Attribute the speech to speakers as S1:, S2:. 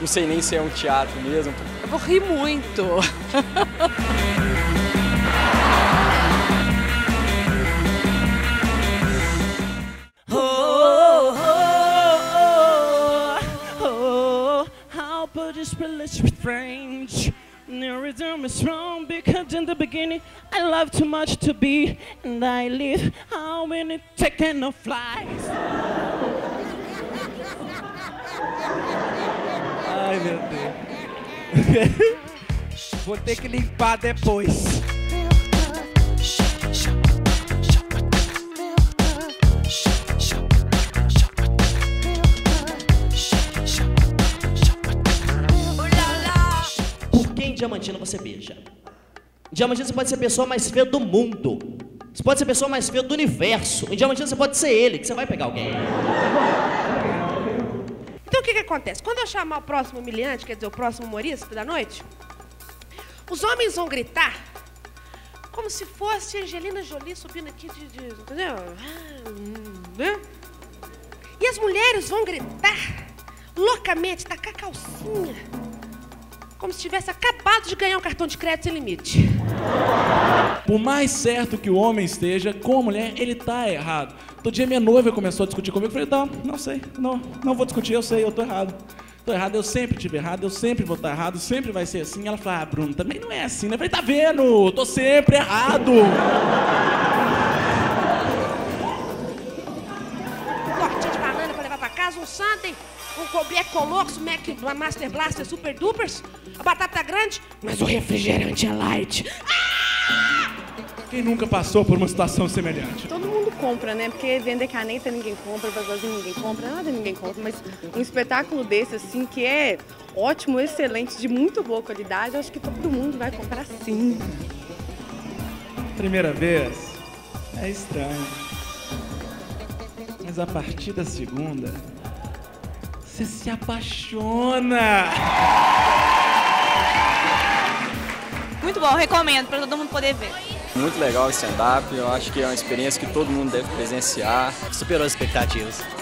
S1: não sei nem se é um teatro mesmo.
S2: Eu vou rir muito.
S3: No rhythm is wrong because in the beginning I love too much to be and I live how many taking no flies.
S4: Ai, meu Deus. Vou ter que limpar depois.
S5: Em Diamantina você beija. Em Diamantina você pode ser a pessoa mais feia do mundo. Você pode ser a pessoa mais feia do universo. Em Diamantina você pode ser ele, que você vai pegar alguém.
S6: Então o que acontece? Quando eu chamar o próximo humilhante, quer dizer, o próximo humorista da noite, os homens vão gritar como se fosse Angelina Jolie subindo aqui entendeu? Né? E as mulheres vão gritar loucamente, tacar calcinha, como se tivesse acabado de ganhar um cartão de crédito sem limite.
S7: Por mais certo que o homem esteja com a mulher, ele tá errado. Todo dia minha noiva começou a discutir comigo, eu falei, não sei, não vou discutir, eu sei, eu tô errado. Tô errado, eu sempre tive errado, eu sempre vou estar errado, sempre vai ser assim. Ela falou, Bruno, também não é assim, né? Eu falei, tá vendo? Eu tô sempre errado.
S6: Um cortinho de banana pra levar pra casa, um sundae, um Black Colors, uma Master Blaster Super Dupers, a batata grande, mas o refrigerante é light.
S7: Quem nunca passou por uma situação semelhante?
S8: Todo mundo compra, né? Porque vender caneta ninguém compra, vasozinho ninguém compra, nada ninguém compra. Mas um espetáculo desse, assim, que é ótimo, excelente, de muito boa qualidade, eu acho que todo mundo vai comprar sim.
S7: Primeira vez é estranho. Mas a partir da segunda, você se apaixona.
S2: Muito bom, recomendo para todo mundo poder ver.
S1: Muito legal o stand-up, eu acho que é uma experiência que todo mundo deve presenciar.
S5: Superou as expectativas.